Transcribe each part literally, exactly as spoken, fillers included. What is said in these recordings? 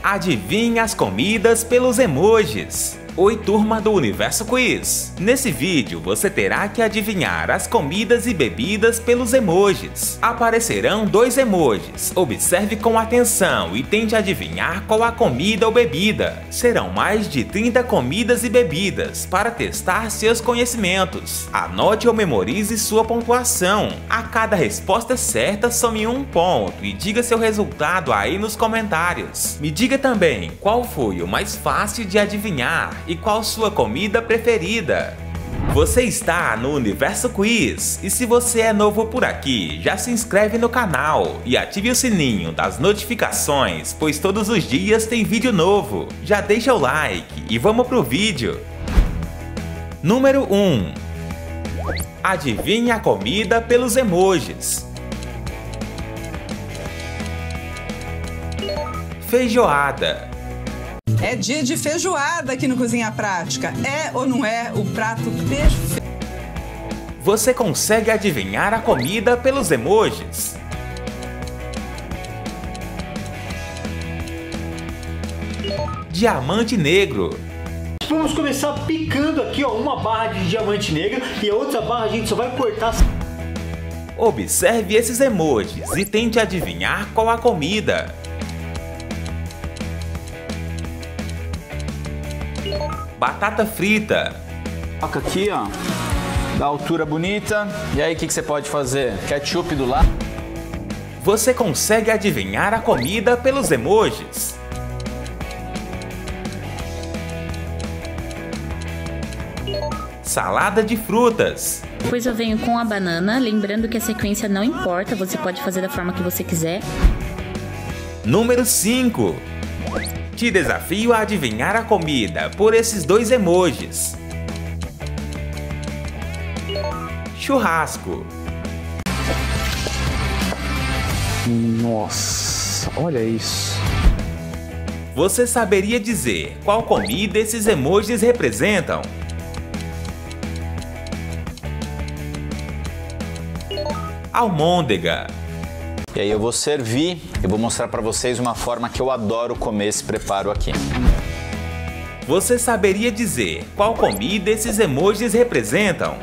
Adivinhe as comidas pelos emojis. Oi, turma do Universo Quiz! Nesse vídeo você terá que adivinhar as comidas e bebidas pelos emojis. Aparecerão dois emojis. Observe com atenção e tente adivinhar qual a comida ou bebida. Serão mais de trinta comidas e bebidas para testar seus conhecimentos. Anote ou memorize sua pontuação. A cada resposta certa, some um ponto e diga seu resultado aí nos comentários. Me diga também qual foi o mais fácil de adivinhar e qual sua comida preferida. Você está no Universo Quiz e se você é novo por aqui, já se inscreve no canal e ative o sininho das notificações, pois todos os dias tem vídeo novo. Já deixa o like e vamos pro vídeo. Número um. Adivinhe a comida pelos emojis. Feijoada. É dia de feijoada aqui no Cozinha Prática. É ou não é o prato perfeito? Você consegue adivinhar a comida pelos emojis? Diamante negro. Vamos começar picando aqui, ó, uma barra de diamante negro e a outra barra a gente só vai cortar. Observe esses emojis e tente adivinhar qual a comida. Batata frita. Coloca aqui, ó, da altura bonita. E aí, o que, que você pode fazer? Ketchup do lado. Você consegue adivinhar a comida pelos emojis? Salada de frutas. Depois eu venho com a banana, lembrando que a sequência não importa, você pode fazer da forma que você quiser. Número cinco. Te desafio a adivinhar a comida por esses dois emojis. Churrasco. Nossa, olha isso. Você saberia dizer qual comida esses emojis representam? Almôndega. E aí eu vou servir, eu vou mostrar para vocês uma forma que eu adoro comer esse preparo aqui. Você saberia dizer qual comida esses emojis representam?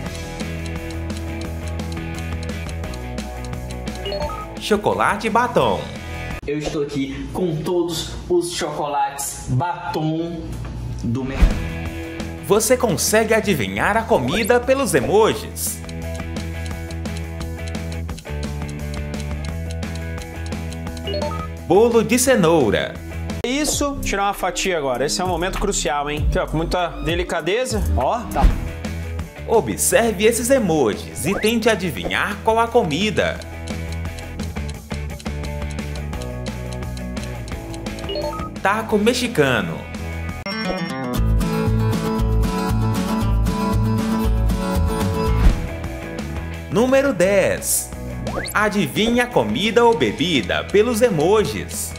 Chocolate batom. Eu estou aqui com todos os chocolates batom do mercado. Você consegue adivinhar a comida pelos emojis? Bolo de cenoura. Isso, tirar uma fatia agora. Esse é um momento crucial, hein? Aqui, ó, com muita delicadeza. Ó, tá. Observe esses emojis e tente adivinhar qual a comida. Taco mexicano. Número dez. Adivinhe a comida ou bebida pelos emojis.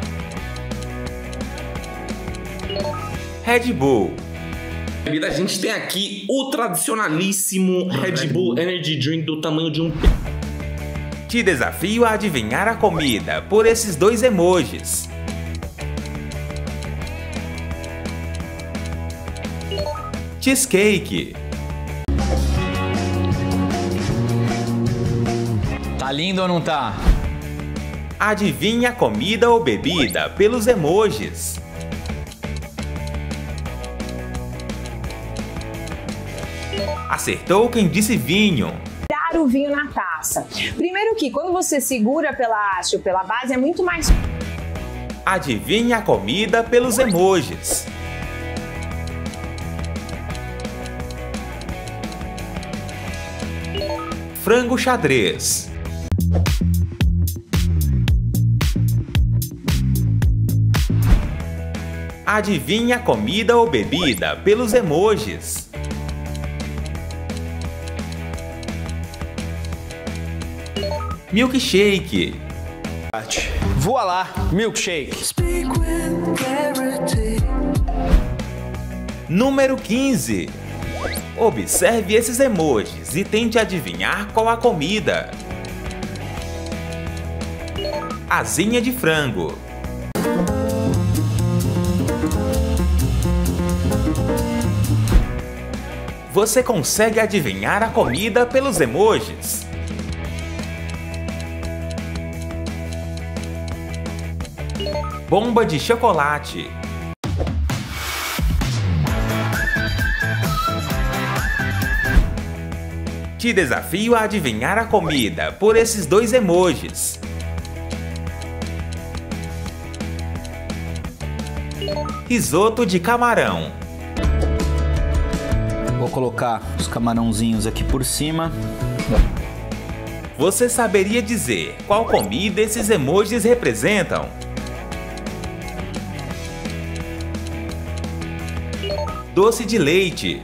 Red Bull. A gente tem aqui o tradicionalíssimo Red Bull Energy Drink do tamanho de um... Te desafio a adivinhar a comida por esses dois emojis. Cheesecake. Tá lindo ou não tá? Adivinhe a comida ou bebida pelos emojis. Acertou quem disse vinho. Dar o vinho na taça. Primeiro que quando você segura pela haste ou pela base é muito mais... Adivinhe a comida pelos emojis. Frango xadrez. Adivinhe a comida ou bebida pelos emojis. Milkshake. Voa lá, milkshake. Número quinze. Observe esses emojis e tente adivinhar qual a comida. Asinha de frango. Você consegue adivinhar a comida pelos emojis? Bomba de chocolate. Te desafio a adivinhar a comida por esses dois emojis. Risoto de camarão. Vou colocar os camarãozinhos aqui por cima. Você saberia dizer qual comida esses emojis representam? Doce de leite.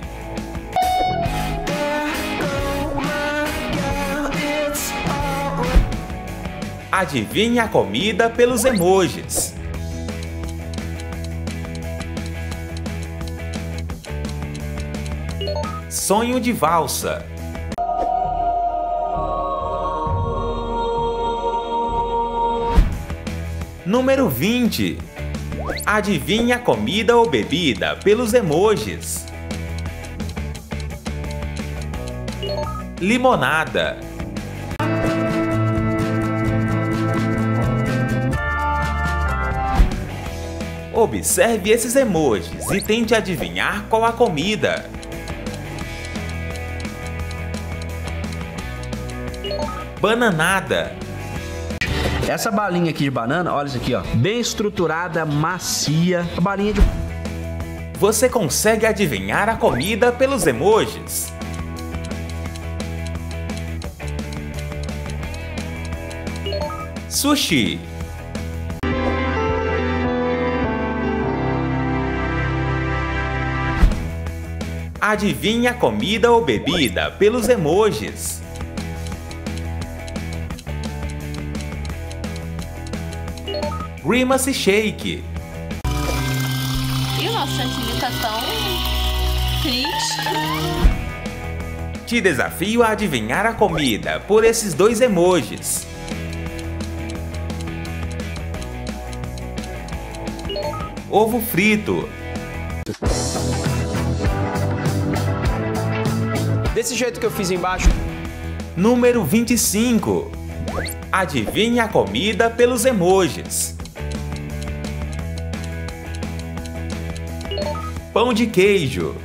Adivinhe a comida pelos emojis. Sonho de valsa. Número vinte. Adivinhe a comida ou bebida pelos emojis. Limonada. Observe esses emojis e tente adivinhar qual a comida. Bananada. Essa balinha aqui de banana, olha isso aqui, ó, bem estruturada, macia, a balinha de... Você consegue adivinhar a comida pelos emojis? Sushi. Adivinhe a comida ou bebida pelos emojis. Grimace Shake. E o nosso chantilly tá tão triste. Te desafio a adivinhar a comida por esses dois emojis. Ovo frito. Desse jeito que eu fiz embaixo. Número vinte e cinco. Adivinhe a comida pelos emojis. Pão de queijo.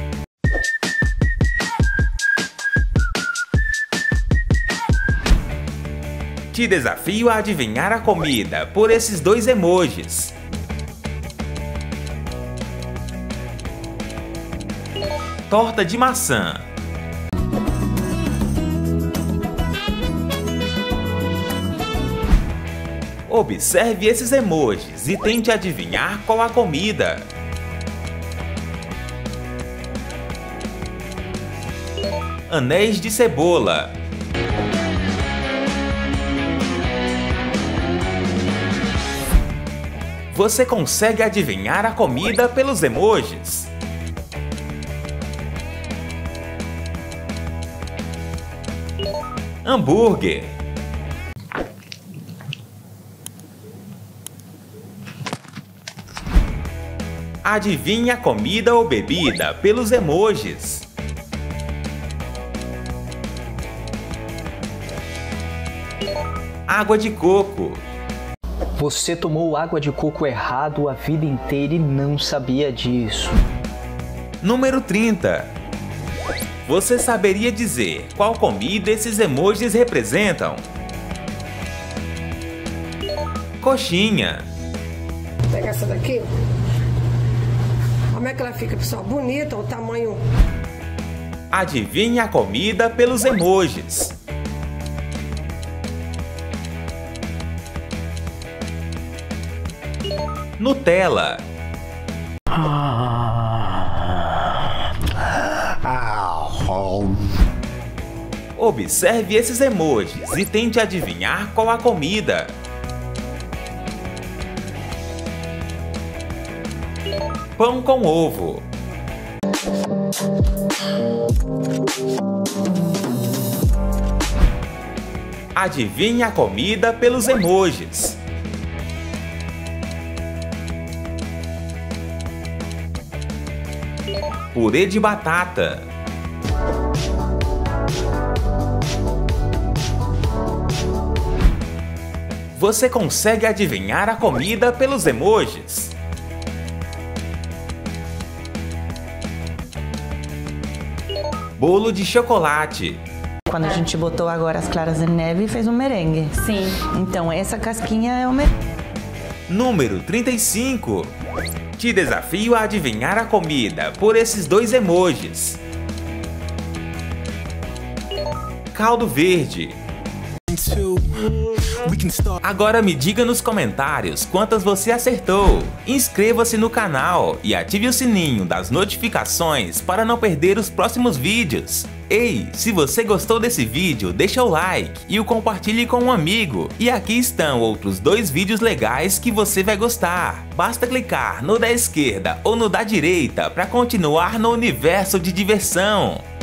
Te desafio a adivinhar a comida por esses dois emojis. Torta de maçã. Observe esses emojis e tente adivinhar qual a comida. Anéis de cebola. Você consegue adivinhar a comida pelos emojis? Hambúrguer. Adivinhe a comida ou bebida pelos emojis. Água de coco. Você tomou água de coco errado a vida inteira e não sabia disso. Número trinta. Você saberia dizer qual comida esses emojis representam? Coxinha. Pega essa daqui. Como é que ela fica, pessoal? Bonita, o tamanho. Adivinhe a comida pelos emojis. Nutella. Observe esses emojis e tente adivinhar qual a comida. Pão com ovo. Adivinhe a comida pelos emojis. Purê de batata. você consegue adivinhar a comida pelos emojis. Bolo de chocolate. Quando a gente botou agora as claras de neve e fez um merengue. Sim. Então essa casquinha é o merengue. Número trinta e cinco. Te desafio a adivinhar a comida por esses dois emojis. Caldo verde. Agora me diga nos comentários quantas você acertou. Inscreva-se no canal e ative o sininho das notificações para não perder os próximos vídeos. Ei, se você gostou desse vídeo, deixa o like e o compartilhe com um amigo. E aqui estão outros dois vídeos legais que você vai gostar. Basta clicar no da esquerda ou no da direita para continuar no universo de diversão.